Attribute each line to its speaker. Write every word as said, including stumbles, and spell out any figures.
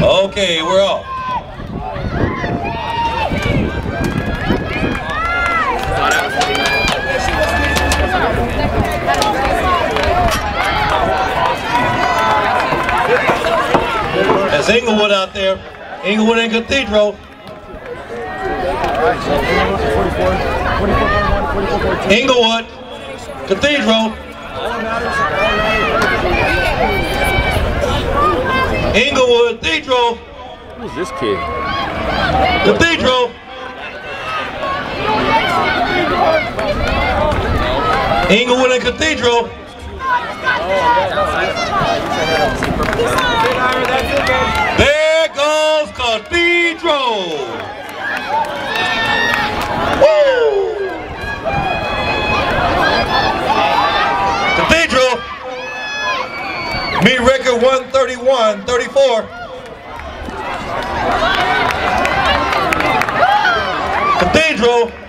Speaker 1: Okay, we're off. That's Inglewood out there. Inglewood and Cathedral. Inglewood, Cathedral. Inglewood, Cathedral.
Speaker 2: Who's this kid?
Speaker 1: Cathedral. Inglewood and Cathedral. There goes Cathedral. Woo! Cathedral. Meet record one thirty-one thirty-four. Cathedral.